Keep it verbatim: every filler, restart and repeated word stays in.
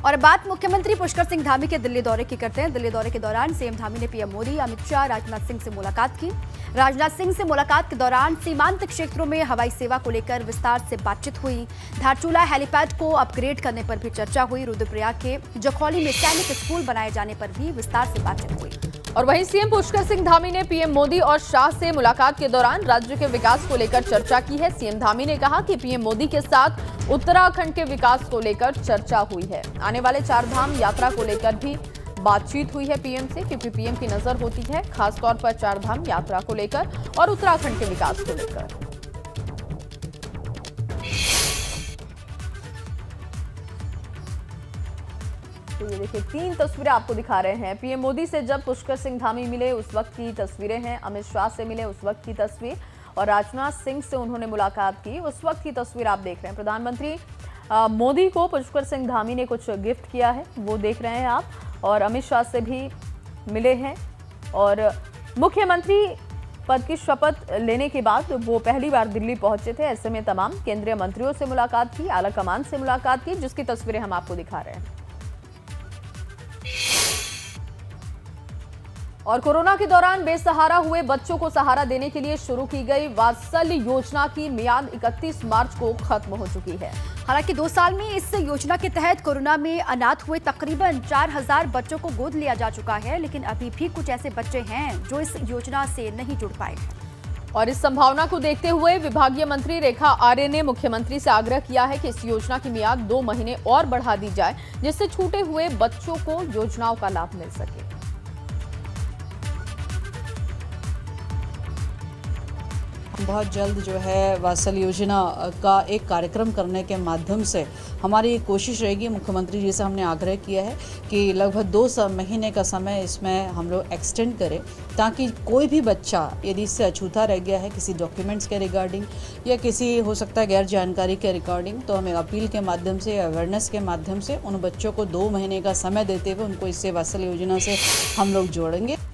और बात मुख्यमंत्री पुष्कर सिंह धामी के दिल्ली दौरे की करते हैं। दिल्ली दौरे के दौरान सीएम धामी ने पीएम मोदी, अमित शाह, राजनाथ सिंह से मुलाकात की। राजनाथ सिंह से मुलाकात के दौरान सीमांत क्षेत्रों में हवाई सेवा को लेकर विस्तार से बातचीत हुई। धारचूला हेलीपैड को अपग्रेड करने पर भी चर्चा हुई। रुद्रप्रयाग के जखौली में सैनिक स्कूल बनाए जाने पर भी विस्तार से बातचीत हुई। और वहीं सीएम पुष्कर सिंह धामी ने पीएम मोदी और शाह से मुलाकात के दौरान राज्य के विकास को लेकर चर्चा की है। सीएम धामी ने कहा कि पीएम मोदी के साथ उत्तराखंड के विकास को लेकर चर्चा हुई है। आने वाले चार धाम यात्रा को लेकर भी बातचीत हुई है पीएम से, क्योंकि पीएम की नजर होती है खासतौर पर चार धाम यात्रा को लेकर और उत्तराखंड के विकास को लेकर। तो ये देखिए, तीन तस्वीरें आपको दिखा रहे हैं। पीएम मोदी से जब पुष्कर सिंह धामी मिले उस वक्त की तस्वीरें हैं, अमित शाह से मिले उस वक्त की तस्वीर, और राजनाथ सिंह से उन्होंने मुलाकात की उस वक्त की तस्वीर आप देख रहे हैं। प्रधानमंत्री मोदी को पुष्कर सिंह धामी ने कुछ गिफ्ट किया है, वो देख रहे हैं आप, और अमित शाह से भी मिले हैं। और मुख्यमंत्री पद की शपथ लेने के बाद वो पहली बार दिल्ली पहुंचे थे। ऐसे में तमाम केंद्रीय मंत्रियों से मुलाकात की, आला कमान से मुलाकात की, जिसकी तस्वीरें हम आपको दिखा रहे हैं। और कोरोना के दौरान बेसहारा हुए बच्चों को सहारा देने के लिए शुरू की गई वात्सल्य योजना की मियाद इकतीस मार्च को खत्म हो चुकी है। हालांकि दो साल में इस योजना के तहत कोरोना में अनाथ हुए तकरीबन चार हजार बच्चों को गोद लिया जा चुका है, लेकिन अभी भी कुछ ऐसे बच्चे हैं जो इस योजना से नहीं जुड़ पाए हैं। और इस संभावना को देखते हुए विभागीय मंत्री रेखा आर्य ने मुख्यमंत्री से आग्रह किया है कि इस योजना की मियाद दो महीने और बढ़ा दी जाए, जिससे छूटे हुए बच्चों को योजनाओं का लाभ मिल सके। बहुत जल्द जो है वात्सल्य योजना का एक कार्यक्रम करने के माध्यम से हमारी कोशिश रहेगी। मुख्यमंत्री जी से हमने आग्रह किया है कि लगभग दो महीने का समय इसमें हम लोग एक्सटेंड करें, ताकि कोई भी बच्चा यदि इससे अछूता रह गया है किसी डॉक्यूमेंट्स के रिगार्डिंग या किसी हो सकता है गैर जानकारी के रिगार्डिंग, तो हमें अपील के माध्यम से, अवेयरनेस के माध्यम से उन बच्चों को दो महीने का समय देते हुए उनको इससे वात्सल्य योजना से हम लोग जोड़ेंगे।